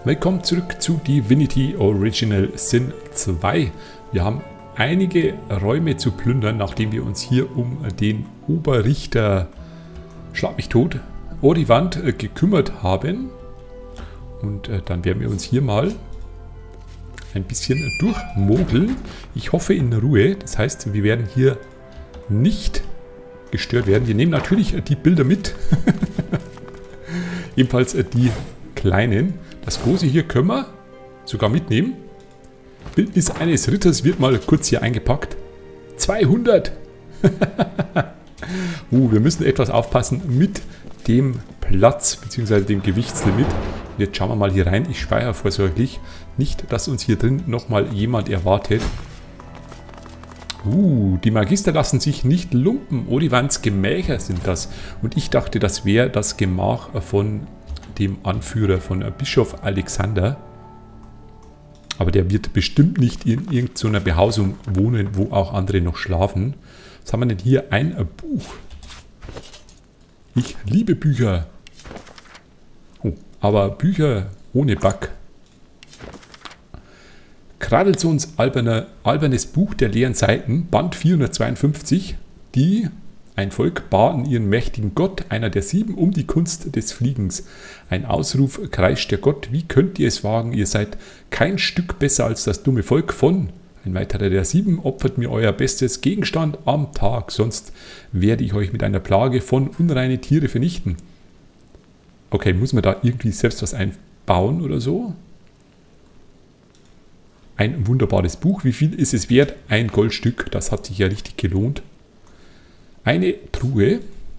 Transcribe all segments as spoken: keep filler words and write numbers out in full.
Willkommen zurück zu Divinity Original Sin zwei. Wir haben einige Räume zu plündern, nachdem wir uns hier um den Oberrichter Schlag mich tot Orivant äh, gekümmert haben. Und äh, dann werden wir uns hier mal ein bisschen durchmogeln. Ich hoffe in Ruhe. Das heißt, wir werden hier nicht gestört werden. Wir nehmen natürlich äh, die Bilder mit. Ebenfalls äh, die kleinen. Das große hier können wir sogar mitnehmen. Bildnis eines Ritters wird mal kurz hier eingepackt. zweihundert! uh, wir müssen etwas aufpassen mit dem Platz bzw. dem Gewichtslimit. Jetzt schauen wir mal hier rein. Ich speichere vorsorglich. Nicht, dass uns hier drin nochmal jemand erwartet. Uh, die Magister lassen sich nicht lumpen. Orivants Gemächer sind das. Und ich dachte, das wäre das Gemach von dem Anführer von Bischof Alexander. Aber der wird bestimmt nicht in irgendeiner Behausung wohnen, wo auch andere noch schlafen. Was haben wir denn hier? Ein Buch. Ich liebe Bücher. Oh, aber Bücher ohne Bug. Kradelsons alberner, albernes Buch der leeren Seiten, Band vierhundertzweiundfünfzig, die... Ein Volk baten ihren mächtigen Gott, einer der sieben, um die Kunst des Fliegens. Ein Ausruf kreischt der Gott, wie könnt ihr es wagen, ihr seid kein Stück besser als das dumme Volk von. Ein weiterer der sieben, opfert mir euer bestes Gegenstand am Tag, sonst werde ich euch mit einer Plage von unreine Tiere vernichten. Okay, muss man da irgendwie selbst was einbauen oder so? Ein wunderbares Buch. Wie viel ist es wert? Ein Goldstück, das hat sich ja richtig gelohnt. Eine Truhe.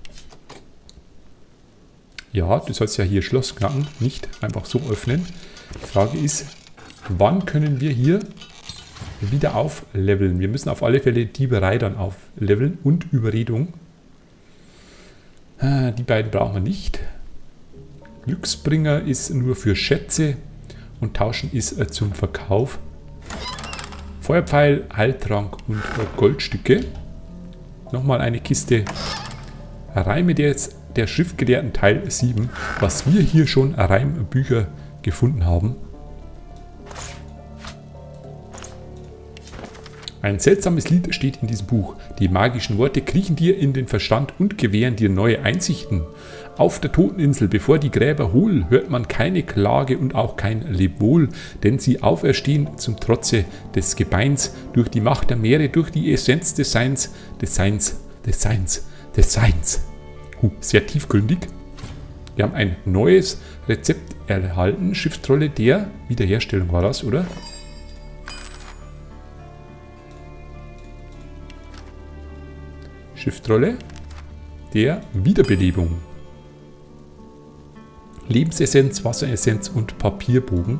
Ja, du sollst ja hier Schloss knacken, nicht einfach so öffnen. Die Frage ist, wann können wir hier wieder aufleveln? Wir müssen auf alle Fälle Dieberei dann aufleveln und Überredung. Die beiden brauchen wir nicht. Glücksbringer ist nur für Schätze und Tauschen ist zum Verkauf. Feuerpfeil, Heiltrank und Goldstücke. Nochmal eine Kiste Reime der, der Schriftgelehrten Teil sieben, was wir hier schon Reimbücher gefunden haben. Ein seltsames Lied steht in diesem Buch. Die magischen Worte kriechen dir in den Verstand und gewähren dir neue Einsichten. Auf der Toteninsel, bevor die Gräber hohl, hört man keine Klage und auch kein Lebwohl, denn sie auferstehen zum Trotze des Gebeins, durch die Macht der Meere, durch die Essenz des Seins, des Seins, des Seins, des Seins. Uh, sehr tiefgründig. Wir haben ein neues Rezept erhalten. Schriftrolle der Wiederherstellung war das, oder? Schriftrolle der Wiederbelebung. Lebensessenz, Wasseressenz und Papierbogen.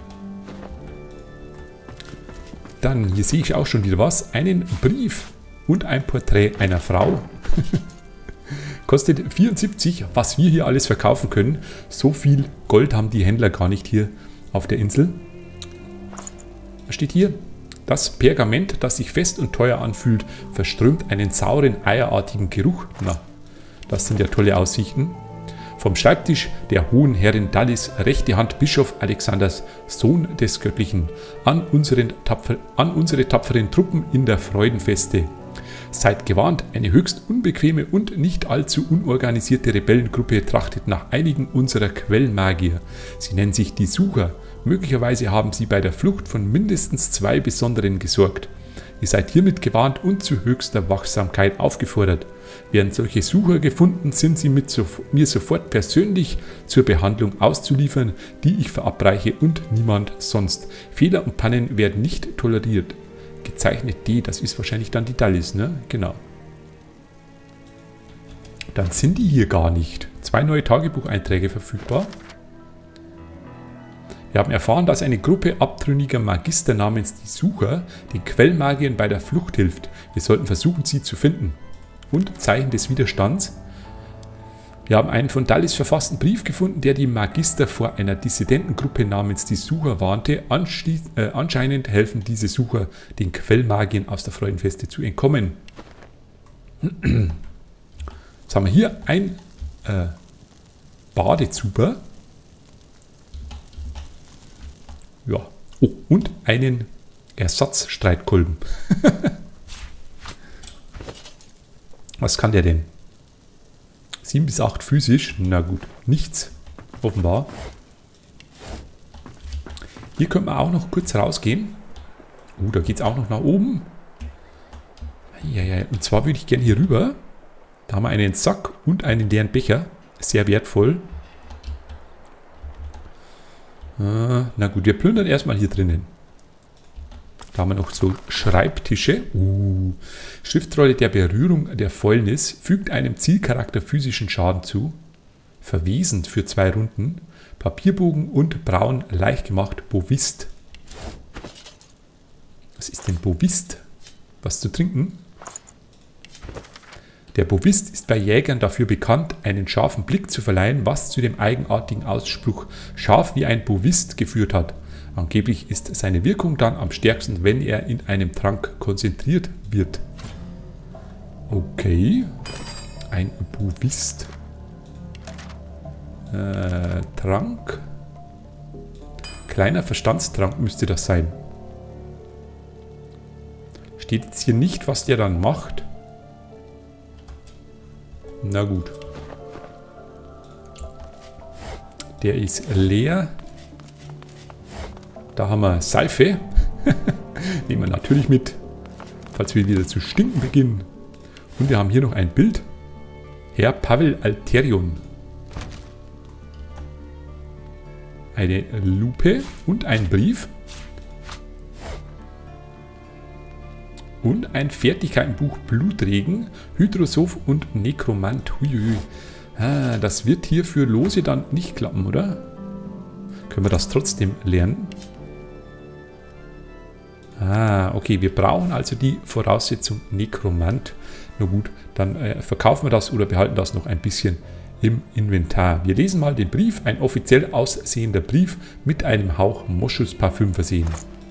Dann, hier sehe ich auch schon wieder was. Einen Brief und ein Porträt einer Frau. Kostet vierundsiebzig, was wir hier alles verkaufen können. So viel Gold haben die Händler gar nicht hier auf der Insel. Was steht hier? Das Pergament, das sich fest und teuer anfühlt, verströmt einen sauren, eierartigen Geruch. Na, das sind ja tolle Aussichten. Vom Schreibtisch der hohen Herrin Dallis, rechte Hand Bischof Alexanders, Sohn des Göttlichen, an, unseren tapfer, an unsere tapferen Truppen in der Freudenfeste. Seid gewarnt, eine höchst unbequeme und nicht allzu unorganisierte Rebellengruppe trachtet nach einigen unserer Quellmagier. Sie nennen sich die Sucher. Möglicherweise haben sie bei der Flucht von mindestens zwei Besonderen gesorgt. Ihr seid hiermit gewarnt und zu höchster Wachsamkeit aufgefordert. Werden solche Sucher gefunden, sind sie mit so, mir sofort persönlich zur Behandlung auszuliefern, die ich verabreiche und niemand sonst. Fehler und Pannen werden nicht toleriert. Gezeichnet D, das ist wahrscheinlich dann die Dallis, ne? Genau. Dann sind die hier gar nicht. Zwei neue Tagebucheinträge verfügbar. Wir haben erfahren, dass eine Gruppe abtrünniger Magister namens die Sucher den Quellmagiern bei der Flucht hilft. Wir sollten versuchen, sie zu finden. Und Zeichen des Widerstands. Wir haben einen von Dallis verfassten Brief gefunden, der die Magister vor einer Dissidentengruppe namens die Sucher warnte. Äh, anscheinend helfen diese Sucher den Quellmagiern aus der Freudenfeste zu entkommen. Jetzt haben wir hier ein äh, Badezuber. Ja. Oh, und einen Ersatzstreitkolben. Was kann der denn? sieben bis acht physisch. Na gut, nichts. Offenbar. Hier können wir auch noch kurz rausgehen. Oh, da geht es auch noch nach oben. Ja, ja, und zwar würde ich gerne hier rüber. Da haben wir einen Sack und einen leeren Becher. Sehr wertvoll. Ah, na gut, wir plündern erstmal hier drinnen. Da haben wir noch so Schreibtische. Uh, Schriftrolle der Berührung der Fäulnis fügt einem Zielcharakter physischen Schaden zu. Verwesend für zwei Runden. Papierbogen und braun leicht gemacht Bovist. Was ist denn Bovist? Was zu trinken? Der Bovist ist bei Jägern dafür bekannt, einen scharfen Blick zu verleihen, was zu dem eigenartigen Ausspruch scharf wie ein Bovist geführt hat. Angeblich ist seine Wirkung dann am stärksten, wenn er in einem Trank konzentriert wird. Okay. Ein Bovist. Äh, Trank. Kleiner Verstandstrank müsste das sein. Steht jetzt hier nicht, was der dann macht. Na gut. Der ist leer. Da haben wir Seife. Nehmen wir natürlich mit, falls wir wieder zu stinken beginnen. Und wir haben hier noch ein Bild. Herr Pavel Alterion. Eine Lupe und ein Brief. Und ein Fertigkeitenbuch Blutregen, Hydrosoph und Nekromant. Huiui. Ah, das wird hier für Lose dann nicht klappen, oder? Können wir das trotzdem lernen? Ah, okay, wir brauchen also die Voraussetzung Nekromant. Na gut, dann äh, verkaufen wir das oder behalten das noch ein bisschen im Inventar. Wir lesen mal den Brief, ein offiziell aussehender Brief mit einem Hauch Moschusparfüm versehen.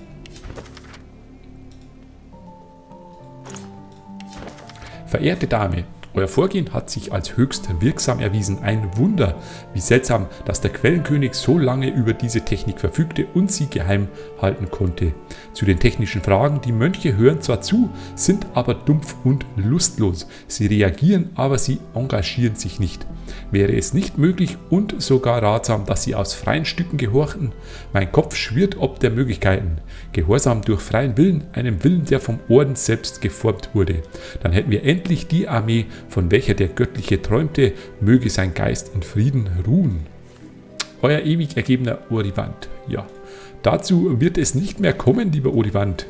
Verehrte Dame, euer Vorgehen hat sich als höchst wirksam erwiesen. Ein Wunder. Wie seltsam, dass der Quellenkönig so lange über diese Technik verfügte und sie geheim halten konnte. Zu den technischen Fragen, die Mönche hören zwar zu, sind aber dumpf und lustlos. Sie reagieren, aber sie engagieren sich nicht. Wäre es nicht möglich und sogar ratsam, dass sie aus freien Stücken gehorchten? Mein Kopf schwirrt ob der Möglichkeiten. Gehorsam durch freien Willen, einem Willen, der vom Orden selbst geformt wurde. Dann hätten wir endlich die Armee, von welcher der Göttliche träumte, möge sein Geist in Frieden ruhen. Euer ewig ergebener Olivant. Ja, dazu wird es nicht mehr kommen, lieber Olivant.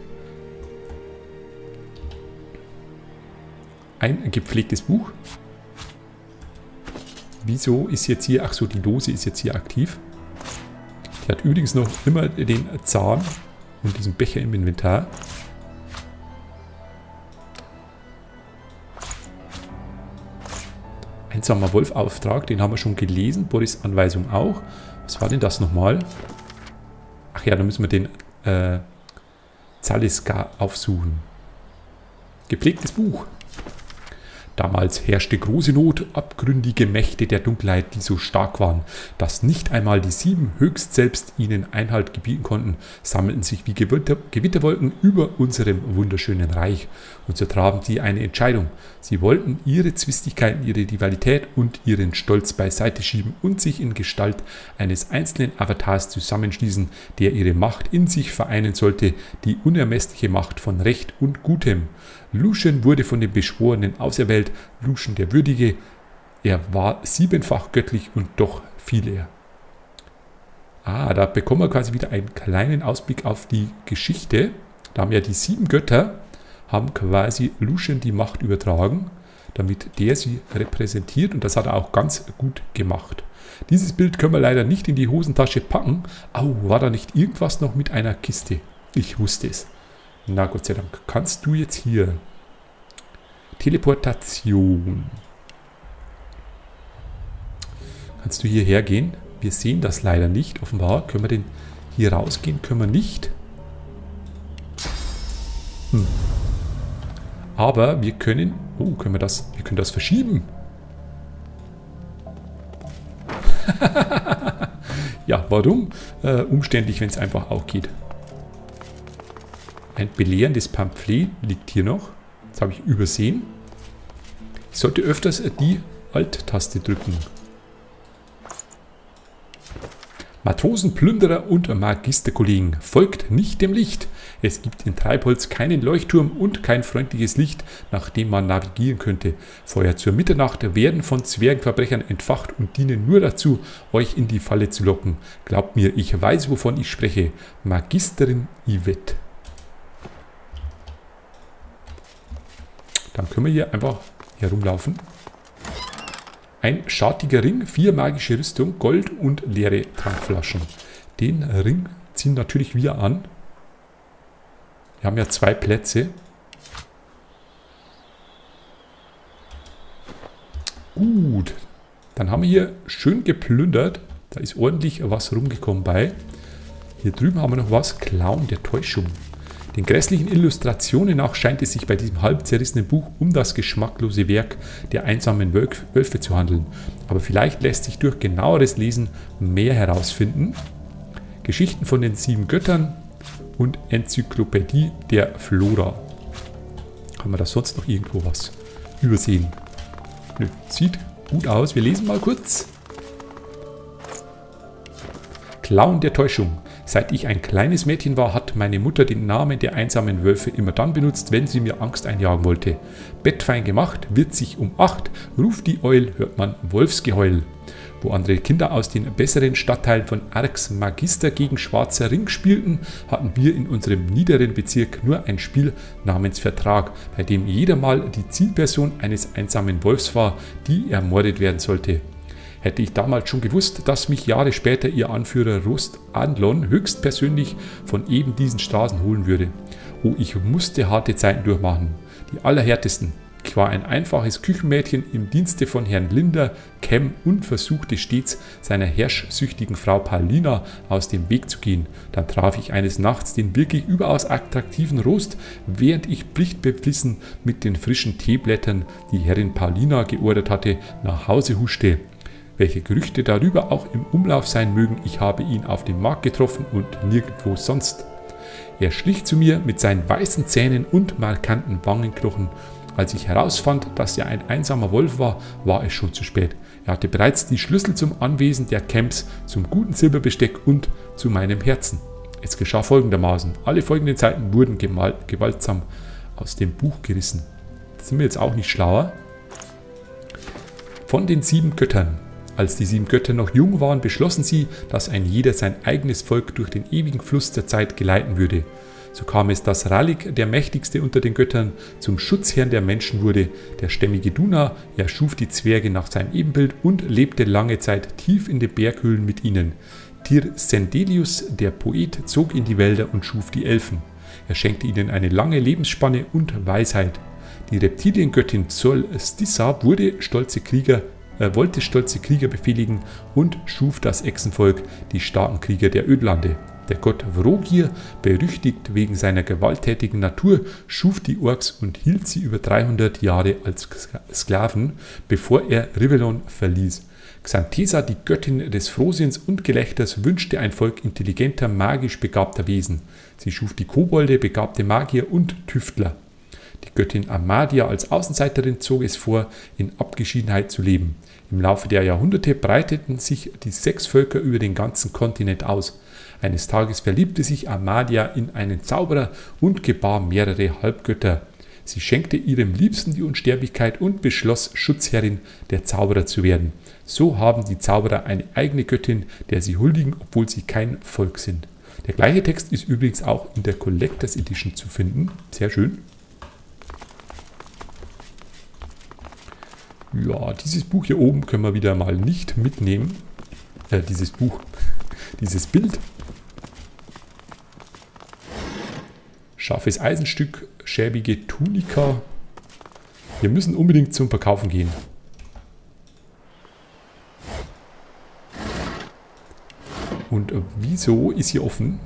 Ein gepflegtes Buch. Wieso ist jetzt hier, ach so, die Dose ist jetzt hier aktiv. Die hat übrigens noch immer den Zahn und diesen Becher im Inventar. Einsamer Wolf-Auftrag, den haben wir schon gelesen. Boris Anweisung auch. Was war denn das nochmal? Ach ja, da müssen wir den äh, Zaliska aufsuchen. Gepflegtes Buch. Damals herrschte große Not, abgründige Mächte der Dunkelheit, die so stark waren, dass nicht einmal die sieben höchst selbst ihnen Einhalt gebieten konnten, sammelten sich wie Gewitter, Gewitterwolken über unserem wunderschönen Reich. Und so trafen sie eine Entscheidung. Sie wollten ihre Zwistigkeiten, ihre Rivalität und ihren Stolz beiseite schieben und sich in Gestalt eines einzelnen Avatars zusammenschließen, der ihre Macht in sich vereinen sollte, die unermessliche Macht von Recht und Gutem. Lucian wurde von den Beschworenen auserwählt, Lucian der Würdige. Er war siebenfach göttlich und doch fiel er. Ah, da bekommen wir quasi wieder einen kleinen Ausblick auf die Geschichte. Da haben ja die sieben Götter, haben quasi Lucian die Macht übertragen, damit der sie repräsentiert, und das hat er auch ganz gut gemacht. Dieses Bild können wir leider nicht in die Hosentasche packen. Au, war da nicht irgendwas noch mit einer Kiste? Ich wusste es. Na Gott sei Dank. Kannst du jetzt hier Teleportation. Kannst du hierher gehen? Wir sehen das leider nicht. Offenbar können wir den hier rausgehen. Können wir nicht. Hm. Aber wir können... Oh, können wir das... Wir können das verschieben. Ja, warum? Äh, umständlich, wenn es einfach auch geht. Ein belehrendes Pamphlet liegt hier noch. Das habe ich übersehen. Ich sollte öfters die Alt-Taste drücken. Matrosen, Plünderer und Magisterkollegen, folgt nicht dem Licht. Es gibt in Treibholz keinen Leuchtturm und kein freundliches Licht, nach dem man navigieren könnte. Feuer zur Mitternacht werden von Zwergenverbrechern entfacht und dienen nur dazu, euch in die Falle zu locken. Glaubt mir, ich weiß, wovon ich spreche. Magisterin Yvette. Dann können wir hier einfach herumlaufen. Ein schartiger Ring, vier magische Rüstung, Gold und leere Trankflaschen. Den Ring ziehen natürlich wir an. Wir haben ja zwei Plätze. Gut, dann haben wir hier schön geplündert. Da ist ordentlich was rumgekommen bei. Hier drüben haben wir noch was. Clown der Täuschung. Den grässlichen Illustrationen nach scheint es sich bei diesem halb zerrissenen Buch um das geschmacklose Werk der einsamen Wölfe zu handeln. Aber vielleicht lässt sich durch genaueres Lesen mehr herausfinden. Geschichten von den sieben Göttern und Enzyklopädie der Flora. Haben wir da sonst noch irgendwo was übersehen? Nö, sieht gut aus. Wir lesen mal kurz. Clown der Täuschung. Seit ich ein kleines Mädchen war, hat meine Mutter den Namen der einsamen Wölfe immer dann benutzt, wenn sie mir Angst einjagen wollte. Bettfein gemacht, wird sich um acht, ruft die Eul, hört man Wolfsgeheul. Wo andere Kinder aus den besseren Stadtteilen von Arx Magister gegen Schwarzer Ring spielten, hatten wir in unserem niederen Bezirk nur ein Spiel namens Vertrag, bei dem jeder mal die Zielperson eines einsamen Wolfs war, die ermordet werden sollte. Hätte ich damals schon gewusst, dass mich Jahre später ihr Anführer Rost Adlon höchstpersönlich von eben diesen Straßen holen würde. Oh, ich musste harte Zeiten durchmachen. Die allerhärtesten. Ich war ein einfaches Küchenmädchen im Dienste von Herrn Linder, Kemm und versuchte stets, seiner herrschsüchtigen Frau Paulina aus dem Weg zu gehen. Dann traf ich eines Nachts den wirklich überaus attraktiven Rost, während ich pflichtbeflissen mit den frischen Teeblättern, die Herrin Paulina geordert hatte, nach Hause huschte. Welche Gerüchte darüber auch im Umlauf sein mögen, ich habe ihn auf dem Markt getroffen und nirgendwo sonst. Er schlich zu mir mit seinen weißen Zähnen und markanten Wangenknochen. Als ich herausfand, dass er ein einsamer Wolf war, war es schon zu spät. Er hatte bereits die Schlüssel zum Anwesen der Camps, zum guten Silberbesteck und zu meinem Herzen. Es geschah folgendermaßen. Alle folgenden Seiten wurden gewaltsam aus dem Buch gerissen. Da sind wir jetzt auch nicht schlauer. Von den sieben Göttern. Als die sieben Götter noch jung waren, beschlossen sie, dass ein jeder sein eigenes Volk durch den ewigen Fluss der Zeit geleiten würde. So kam es, dass Ralik, der mächtigste unter den Göttern, zum Schutzherrn der Menschen wurde. Der stämmige Duna erschuf die Zwerge nach seinem Ebenbild und lebte lange Zeit tief in den Berghöhlen mit ihnen. Tir Sendelius, der Poet, zog in die Wälder und schuf die Elfen. Er schenkte ihnen eine lange Lebensspanne und Weisheit. Die Reptiliengöttin Sol Stissa wurde stolze Krieger Er wollte stolze Krieger befehligen und schuf das Echsenvolk, die starken Krieger der Ödlande. Der Gott Vrogir, berüchtigt wegen seiner gewalttätigen Natur, schuf die Orks und hielt sie über dreihundert Jahre als Sklaven, bevor er Rivellon verließ. Xanthesa, die Göttin des Frohsinns und Gelächters, wünschte ein Volk intelligenter, magisch begabter Wesen. Sie schuf die Kobolde, begabte Magier und Tüftler. Die Göttin Amadia als Außenseiterin zog es vor, in Abgeschiedenheit zu leben. Im Laufe der Jahrhunderte breiteten sich die sechs Völker über den ganzen Kontinent aus. Eines Tages verliebte sich Amadia in einen Zauberer und gebar mehrere Halbgötter. Sie schenkte ihrem Liebsten die Unsterblichkeit und beschloss, Schutzherrin der Zauberer zu werden. So haben die Zauberer eine eigene Göttin, der sie huldigen, obwohl sie kein Volk sind. Der gleiche Text ist übrigens auch in der Collectors Edition zu finden. Sehr schön. Ja, dieses Buch hier oben können wir wieder mal nicht mitnehmen. Äh, dieses Buch, dieses Bild. Scharfes Eisenstück, schäbige Tunika. Wir müssen unbedingt zum Verkaufen gehen. Und äh, wieso ist hier offen?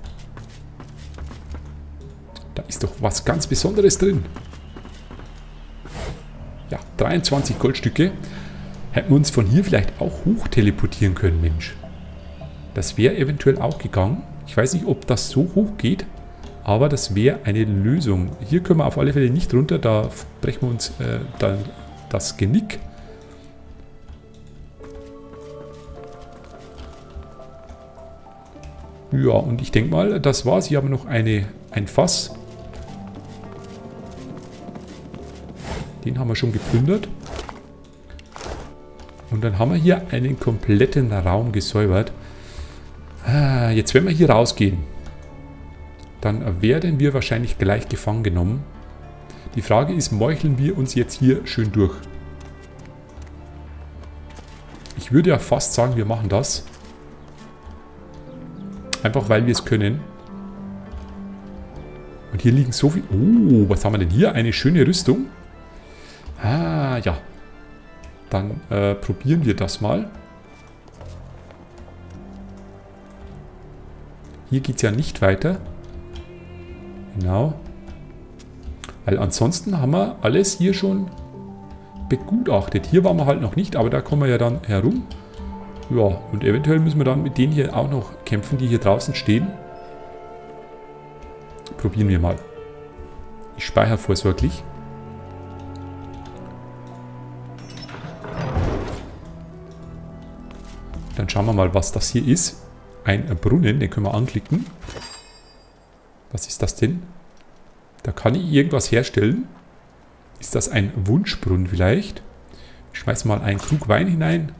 Da ist doch was ganz Besonderes drin. Ja, dreiundzwanzig Goldstücke. Hätten wir uns von hier vielleicht auch hoch teleportieren können, Mensch. Das wäre eventuell auch gegangen. Ich weiß nicht, ob das so hoch geht, aber das wäre eine Lösung. Hier können wir auf alle Fälle nicht runter, da brechen wir uns äh, dann das Genick. Ja, und ich denke mal, das war's. Hier haben wir noch eine, ein Fass. Den haben wir schon geplündert. Und dann haben wir hier einen kompletten Raum gesäubert. Ah, jetzt, wenn wir hier rausgehen, dann werden wir wahrscheinlich gleich gefangen genommen. Die Frage ist, meucheln wir uns jetzt hier schön durch? Ich würde ja fast sagen, wir machen das. Einfach, weil wir es können. Und hier liegen so viel... Oh, was haben wir denn hier? Eine schöne Rüstung. Ah, ja. Dann äh, probieren wir das mal. Hier geht es ja nicht weiter. Genau. Weil ansonsten haben wir alles hier schon begutachtet. Hier waren wir halt noch nicht, aber da kommen wir ja dann herum. Ja, und eventuell müssen wir dann mit denen hier auch noch kämpfen, die hier draußen stehen. Probieren wir mal. Ich speichere vorsorglich. Dann schauen wir mal, was das hier ist. Ein Brunnen, den können wir anklicken. Was ist das denn? Da kann ich irgendwas herstellen. Ist das ein Wunschbrunnen vielleicht? Ich schmeiße mal einen Krug Wein hinein.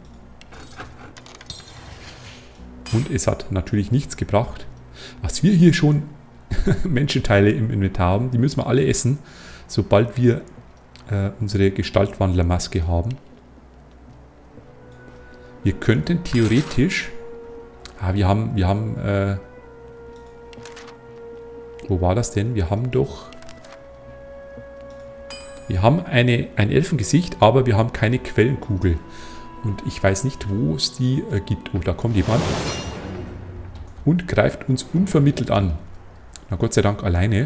Und es hat natürlich nichts gebracht. Was wir hier schon Menschenteile im Inventar haben, die müssen wir alle essen, sobald wir äh, unsere Gestaltwandlermaske haben. Wir könnten theoretisch... Ah, wir haben... Wir haben äh, wo war das denn? Wir haben doch... Wir haben eine, ein Elfengesicht, aber wir haben keine Quellenkugel. Und ich weiß nicht, wo es die äh, gibt. Oh, da kommt jemand. Und greift uns unvermittelt an. Na Gott sei Dank alleine.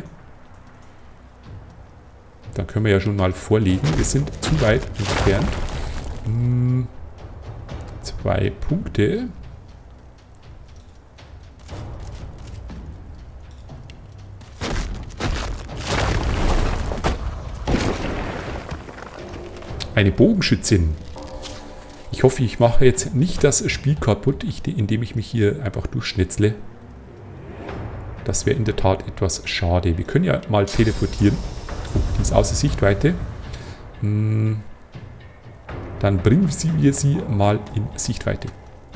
Da können wir ja schon mal vorlegen. Wir sind zu weit entfernt. Hm, zwei Punkte. Eine Bogenschützin. Ich hoffe, ich mache jetzt nicht das Spiel kaputt, ich, indem ich mich hier einfach durchschnitzle. Das wäre in der Tat etwas schade. Wir können ja mal teleportieren. Oh, die ist außer Sichtweite. Hm. Dann bringen wir sie mal in Sichtweite.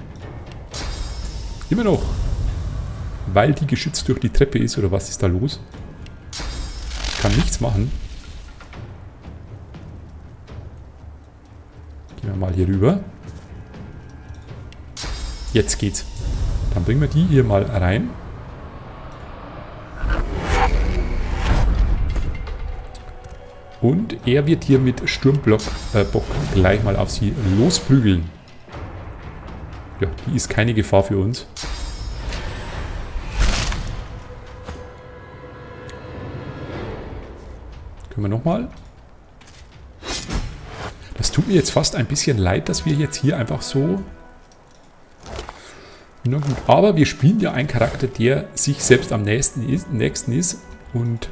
Immer noch. Weil die geschützt durch die Treppe ist, oder was ist da los? Ich kann nichts machen. Gehen wir mal hier rüber. Jetzt geht's. Dann bringen wir die hier mal rein. Und er wird hier mit Sturmblock äh, Bock gleich mal auf sie losprügeln. Ja, die ist keine Gefahr für uns. Können wir nochmal? Das tut mir jetzt fast ein bisschen leid, dass wir jetzt hier einfach so... Na gut, aber wir spielen ja einen Charakter, der sich selbst am nächsten ist, nächsten ist. Und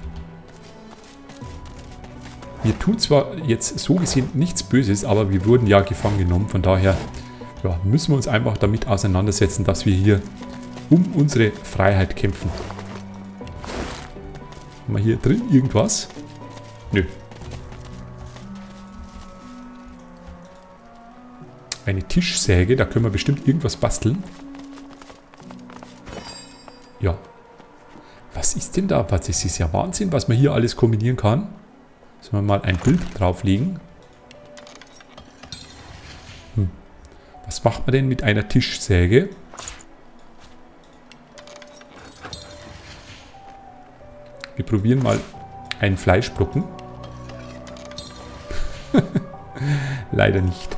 wir tun zwar jetzt so gesehen nichts Böses, aber wir wurden ja gefangen genommen. Von daher ja, müssen wir uns einfach damit auseinandersetzen, dass wir hier um unsere Freiheit kämpfen. Haben wir hier drin irgendwas? Nö. Eine Tischsäge, da können wir bestimmt irgendwas basteln. Ja. Was ist denn da? Das ist ja Wahnsinn, was man hier alles kombinieren kann. Sollen wir mal ein Bild drauflegen? Hm. Was macht man denn mit einer Tischsäge? Wir probieren mal einen Fleischbrocken. Leider nicht.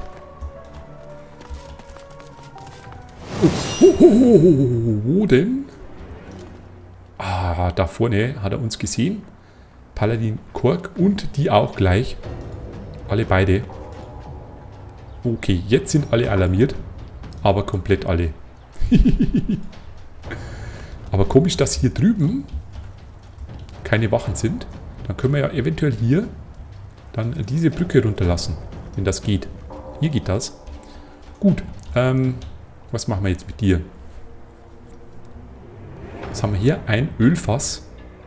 Oh, oh, oh, oh, wo denn? Ah, da vorne hat er uns gesehen. Paladin Kork und die auch gleich. Alle beide. Okay, jetzt sind alle alarmiert. Aber komplett alle. Aber komisch, dass hier drüben keine Wachen sind. Dann können wir ja eventuell hier dann diese Brücke runterlassen, wenn das geht. Hier geht das. Gut, ähm, was machen wir jetzt mit dir? Was haben wir hier? Ein Ölfass.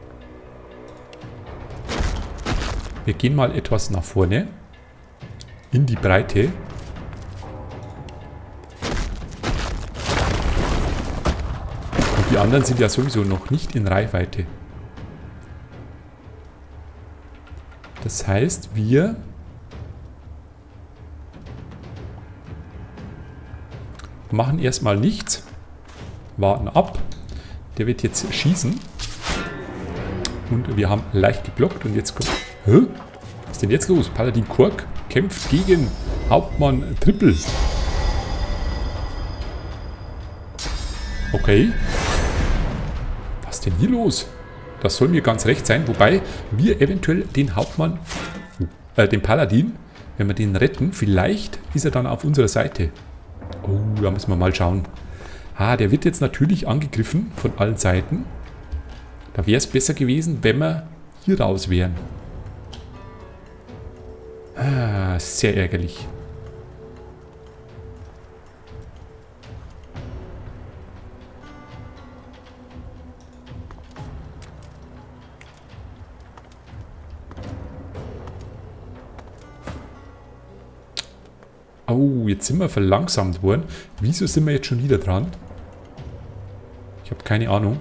Wir gehen mal etwas nach vorne. In die Breite. Und die anderen sind ja sowieso noch nicht in Reichweite. Das heißt, wir machen erstmal nichts. Warten ab. Der wird jetzt schießen. Und wir haben leicht geblockt. Und jetzt kommt... Hä? Was ist denn jetzt los? Paladin Kork kämpft gegen Hauptmann Triple. Okay. Was ist denn hier los? Das soll mir ganz recht sein. Wobei wir eventuell den Hauptmann, äh, den Paladin, wenn wir den retten, vielleicht ist er dann auf unserer Seite. Oh, da müssen wir mal schauen. Ah, der wird jetzt natürlich angegriffen von allen Seiten. Da wäre es besser gewesen, wenn wir hier raus wären. Ah, sehr ärgerlich. Oh, jetzt sind wir verlangsamt worden. Wieso sind wir jetzt schon wieder dran? Ich habe keine Ahnung.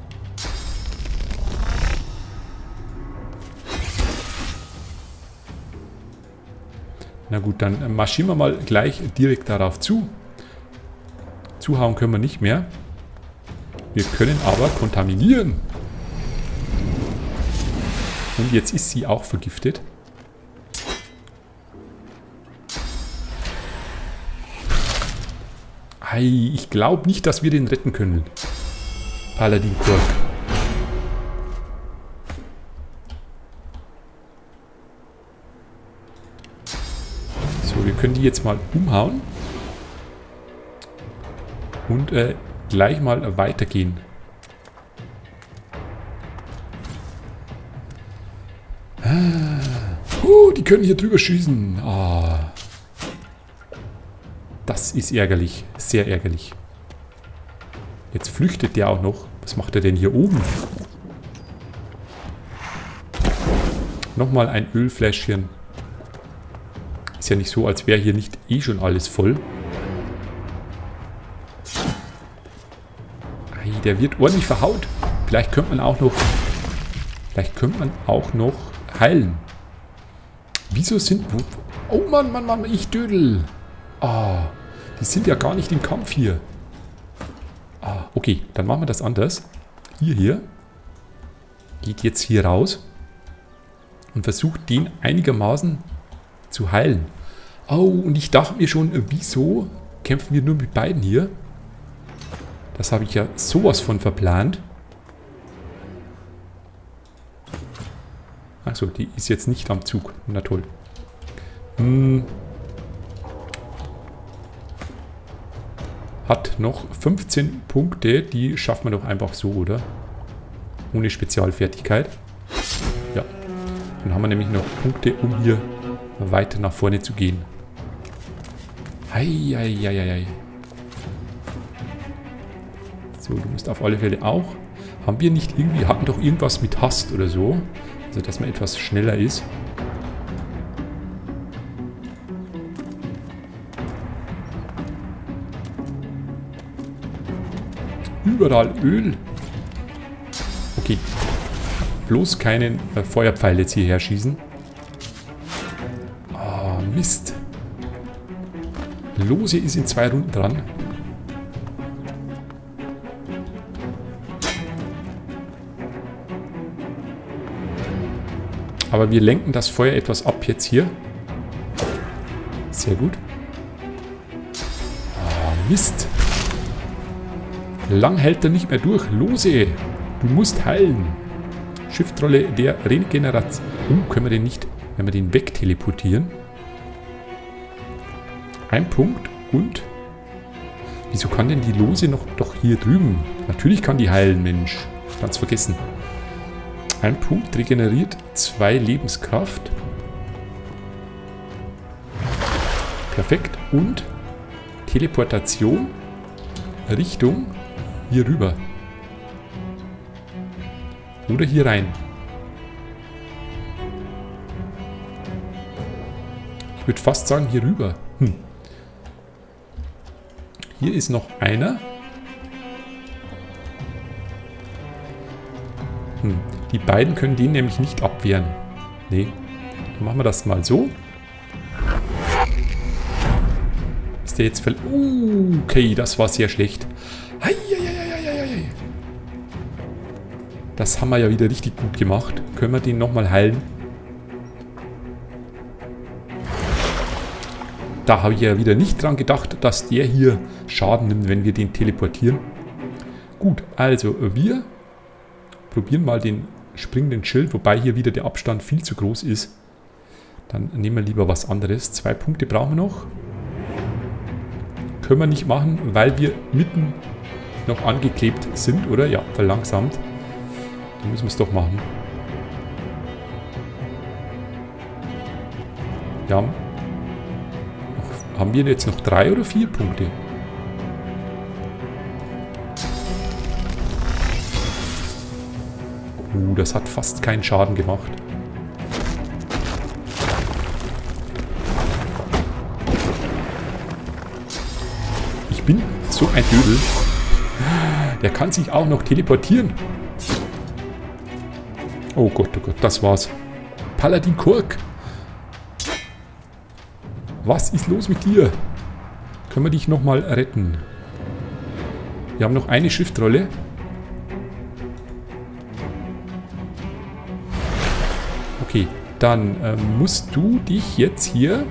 Na gut, dann marschieren wir mal gleich direkt darauf zu. Zuhauen können wir nicht mehr. Wir können aber kontaminieren. Und jetzt ist sie auch vergiftet. Ei, ich glaube nicht, dass wir den retten können. Paladin Kork. So, wir können die jetzt mal umhauen. Und äh, gleich mal weitergehen. Ah. Oh, die können hier drüber schießen. Ah. Das ist ärgerlich. Sehr ärgerlich. Jetzt flüchtet der auch noch. Was macht er denn hier oben? Nochmal ein Ölfläschchen. Ist ja nicht so, als wäre hier nicht eh schon alles voll. Ei, der wird ordentlich verhaut. Vielleicht könnte man auch noch... Vielleicht könnte man auch noch heilen. Wieso sind... Oh Mann, Mann, Mann, ich dödel. Ah, die sind ja gar nicht im Kampf hier. Ah, okay, dann machen wir das anders. Hier, hier. Geht jetzt hier raus. Und versucht den einigermaßen zu heilen. Oh, und ich dachte mir schon, wieso kämpfen wir nur mit beiden hier? Das habe ich ja sowas von verplant. Achso, die ist jetzt nicht am Zug. Na toll. Hm. Hat noch fünfzehn Punkte. Die schafft man doch einfach so, oder? Ohne Spezialfertigkeit. Ja. Dann haben wir nämlich noch Punkte, um hier weiter nach vorne zu gehen. Heieieiei. So, du musst auf alle Fälle auch. Haben wir nicht irgendwie, hatten doch irgendwas mit Hast oder so. Also, dass man etwas schneller ist. Überall Öl. Okay. Bloß keinen äh, Feuerpfeil jetzt hierher schießen. Ah, Mist. Lose ist in zwei Runden dran. Aber wir lenken das Feuer etwas ab jetzt hier. Sehr gut. Ah, Mist. Lang hält er nicht mehr durch. Lose, du musst heilen. Schriftrolle der Regeneration. Oh, können wir den nicht, wenn wir den wegteleportieren? Ein Punkt und Wieso kann denn die Lose noch doch hier drüben? Natürlich kann die heilen, Mensch. Ganz vergessen. Ein Punkt regeneriert zwei Lebenskraft. Perfekt. Und Teleportation Richtung hier rüber. Oder hier rein. Ich würde fast sagen hier rüber. Hm. Hier ist noch einer. Hm. Die beiden können den nämlich nicht abwehren. Nee. Dann machen wir das mal so. Ist der jetzt ver... Uh, okay, das war sehr schlecht. Hei, hei, hei, hei, hei. Das haben wir ja wieder richtig gut gemacht. Können wir den nochmal heilen? Da habe ich ja wieder nicht dran gedacht, dass der hier Schaden nimmt, wenn wir den teleportieren. Gut, also wir probieren mal den springenden Schild, wobei hier wieder der Abstand viel zu groß ist. Dann nehmen wir lieber was anderes. Zwei Punkte brauchen wir noch. Können wir nicht machen, weil wir mitten noch angeklebt sind, oder? Ja, verlangsamt. Dann müssen wir es doch machen. Ja. Haben wir jetzt noch drei oder vier Punkte? Uh, das hat fast keinen Schaden gemacht. Ich bin so ein Dödel. Der kann sich auch noch teleportieren. Oh Gott, oh Gott, das war's. Paladin Kurk. Was ist los mit dir? Können wir dich nochmal retten? Wir haben noch eine Schriftrolle. Okay, dann ähm, musst du dich jetzt hier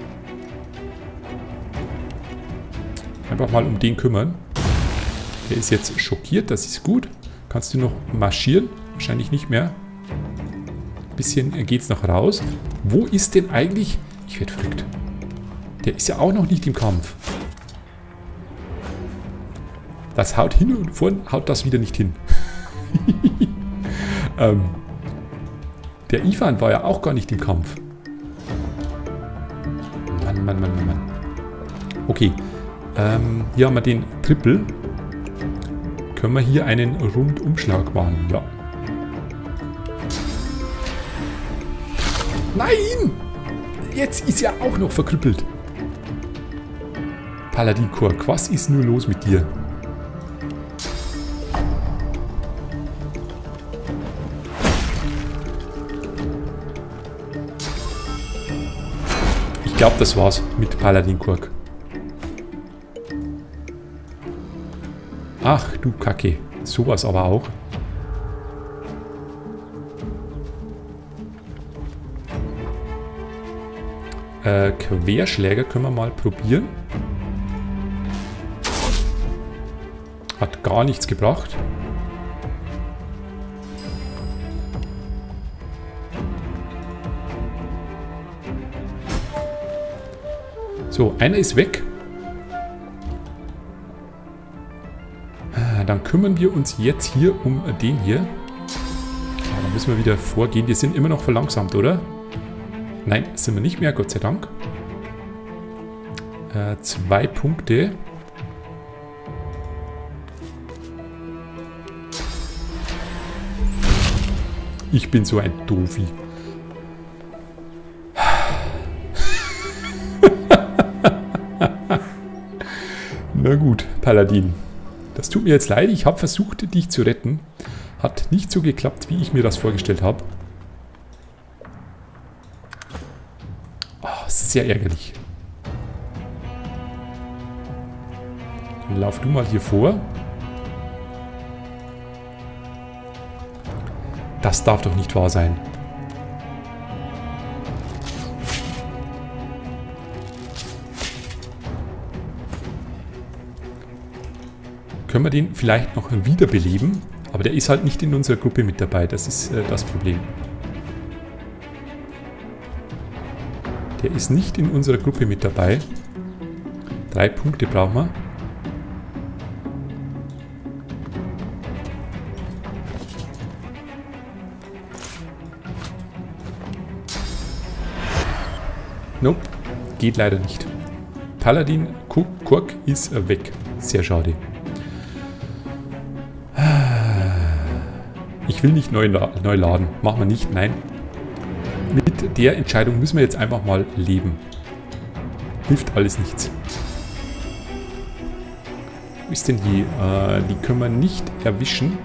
einfach mal um den kümmern. Der ist jetzt schockiert, das ist gut. Kannst du noch marschieren? Wahrscheinlich nicht mehr. Ein bisschen geht es noch raus. Wo ist denn eigentlich... Ich werde verrückt. Der ist ja auch noch nicht im Kampf. Das haut hin und vorn haut das wieder nicht hin. ähm, der Ivan war ja auch gar nicht im Kampf. Mann, Mann, Mann, Mann, Mann. Okay. Ähm, hier haben wir den Triple. Können wir hier einen Rundumschlag machen? Ja. Nein! Jetzt ist er auch noch verkrüppelt. Paladin Kurk, was ist nur los mit dir? Ich glaube, das war's mit Paladin Kurk. Ach du Kacke, sowas aber auch. Äh, Querschläger können wir mal probieren. Hat gar nichts gebracht. So, einer ist weg. Dann kümmern wir uns jetzt hier um den hier. Ja, dann müssen wir wieder vorgehen. Wir sind immer noch verlangsamt, oder? Nein, sind wir nicht mehr, Gott sei Dank. Äh, zwei Punkte. Ich bin so ein Doofi. Na gut, Paladin. Das tut mir jetzt leid. Ich habe versucht, dich zu retten. Hat nicht so geklappt, wie ich mir das vorgestellt habe. Oh, sehr ärgerlich. Dann lauf du mal hier vor. Das darf doch nicht wahr sein. Können wir den vielleicht noch wiederbeleben? Aber der ist halt nicht in unserer Gruppe mit dabei. Das ist äh, das Problem. Der ist nicht in unserer Gruppe mit dabei. Drei Punkte brauchen wir. Nope, geht leider nicht. Paladin Kurk ist weg. Sehr schade. Ich will nicht neu, neu laden. Machen wir nicht, nein. Mit der Entscheidung müssen wir jetzt einfach mal leben. Hilft alles nichts. Wo ist denn die? Äh, die können wir nicht erwischen.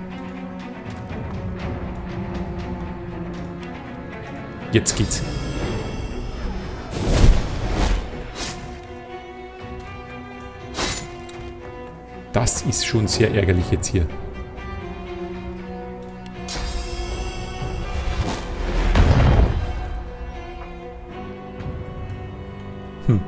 Jetzt geht's. Das ist schon sehr ärgerlich jetzt hier. Hm.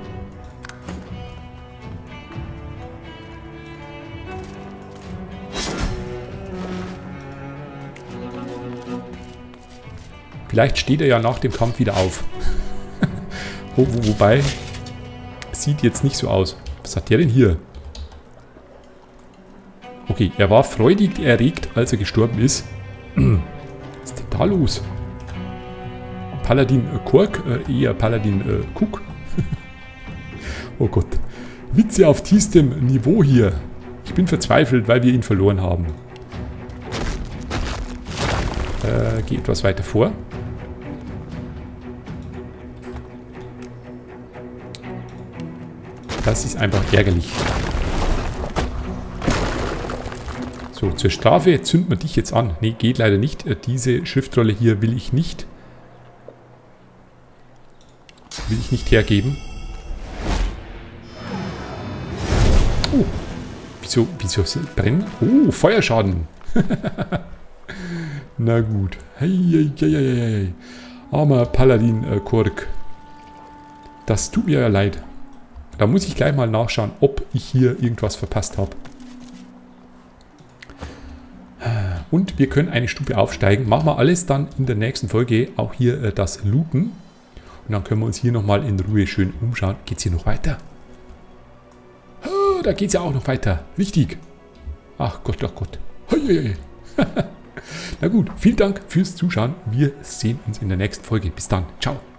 Vielleicht steht er ja nach dem Kampf wieder auf. wo, wo, wobei, sieht jetzt nicht so aus. Was hat der denn hier? Okay, er war freudig erregt, als er gestorben ist. Was ist denn da los? Paladin äh, Kurk, äh, eher Paladin äh, Cook. Oh Gott. Witze auf tiefstem Niveau hier. Ich bin verzweifelt, weil wir ihn verloren haben. Äh, geh etwas weiter vor. Das ist einfach ärgerlich. So, zur Strafe zünden wir dich jetzt an. Ne, geht leider nicht. Diese Schriftrolle hier will ich nicht. Will ich nicht hergeben. Oh. Wieso, wieso brennen? Oh, Feuerschaden. Na gut. Hey, hey, hey, hey, hey. Armer Paladin äh, Kurk. Das tut mir ja leid. Da muss ich gleich mal nachschauen, ob ich hier irgendwas verpasst habe. Und wir können eine Stufe aufsteigen. Machen wir alles dann in der nächsten Folge. Auch hier äh, das Looten. Und dann können wir uns hier nochmal in Ruhe schön umschauen. Geht es hier noch weiter? Oh, da geht es ja auch noch weiter. Richtig. Ach Gott, ach Gott. Na gut, vielen Dank fürs Zuschauen. Wir sehen uns in der nächsten Folge. Bis dann. Ciao.